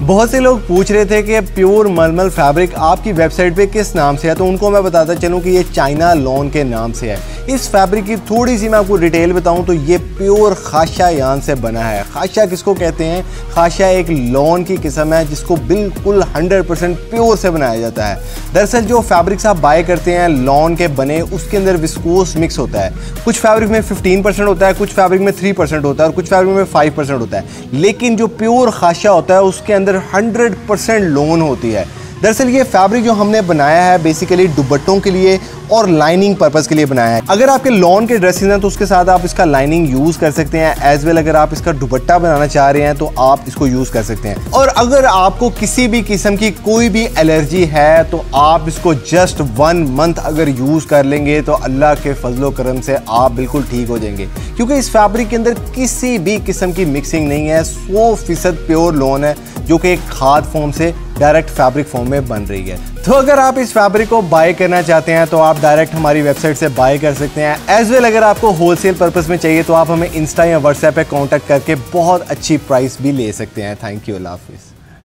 बहुत से लोग पूछ रहे थे कि प्योर मलमल फैब्रिक आपकी वेबसाइट पे किस नाम से है, तो उनको मैं बताता चलूँ कि ये चाइना लॉन के नाम से है। इस फैब्रिक की थोड़ी सी मैं आपको डिटेल बताऊं तो ये प्योर खाशा यान से बना है। खाशा किसको कहते हैं? खाशा एक लॉन की किस्म है जिसको बिल्कुल 100% प्योर से बनाया जाता है। दरअसल जो फैब्रिक्स आप बाय करते हैं लॉन के बने, उसके अंदर विस्कोस मिक्स होता है। कुछ फैब्रिक में 15% होता है, कुछ फैब्रिक में 3% होता है और कुछ फैब्रिक में 5% होता है। लेकिन जो प्योर खाशा होता है उसके अंदर 100% लॉन होती है। दरअसल ये फैब्रिक जो हमने बनाया है बेसिकली दुपट्टों के लिए और लाइनिंग पर्पज़ के लिए बनाया है। अगर आपके लॉन के ड्रेसेस हैं तो उसके साथ आप इसका लाइनिंग यूज़ कर सकते हैं, एज वेल अगर आप इसका दुपट्टा बनाना चाह रहे हैं तो आप इसको यूज़ कर सकते हैं। और अगर आपको किसी भी किस्म की कोई भी एलर्जी है तो आप इसको जस्ट 1 मंथ अगर यूज़ कर लेंगे तो अल्लाह के फजलो करम से आप बिल्कुल ठीक हो जाएंगे, क्योंकि इस फैब्रिक के अंदर किसी भी किस्म की मिक्सिंग नहीं है। 100% प्योर लॉन है जो कि एक खाद फॉर्म से डायरेक्ट फैब्रिक फॉर्म में बन रही है। तो अगर आप इस फैब्रिक को बाय करना चाहते हैं तो आप डायरेक्ट हमारी वेबसाइट से बाय कर सकते हैं। एज वेल अगर आपको होलसेल पर्पस में चाहिए तो आप हमें इंस्टा या व्हाट्सएप पे कांटेक्ट करके बहुत अच्छी प्राइस भी ले सकते हैं। थैंक यू, अल्लाह हाफिज़।